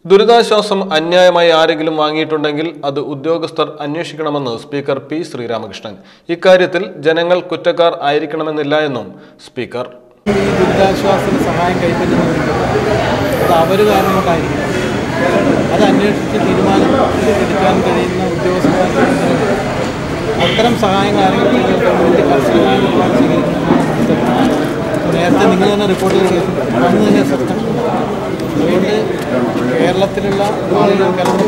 ദുരിതാശ്വാസം അന്യായമായി ആരെങ്കിലും വാങ്ങിയിട്ടുണ്ടെങ്കിൽ അത് ഉദ്യോഗസ്ഥർ അന്വേഷിക്കണമെന്ന് സ്പീക്കർ പി ശ്രീരാമകൃഷ്ണൻ. ഇക്കാര്യത്തിൽ ജനങ്ങൾ കുറ്റക്കാർ ആയിരിക്കണമെന്നില്ല എന്നും സ്പീക്കർ. ദുരിതാശ്വാസത്തിന് സഹായം കൈപ്പറ്റുന്നവരുണ്ട്, അത് അവർ കാരണം കൊണ്ടായിരിക്കും. അത് അന്വേഷിച്ച് തീരുമാനം എടുക്കാൻ കഴിയുന്ന ഉദ്യോഗസ്ഥന്മാർ അത്തരം സഹായങ്ങൾ ആരെങ്കിലും വേണ്ടി കർശനമായ നിലപാട് സ്വീകരിക്കണം. നേരത്തെ നിങ്ങൾ തന്നെ റിപ്പോർട്ട് ചെയ്തിട്ടുണ്ട്, അന്ന് തന്നെ സസ്പെൻഷൻ. അതുകൊണ്ട് കേരളത്തിലുള്ള ആളുകൾക്കെല്ലാം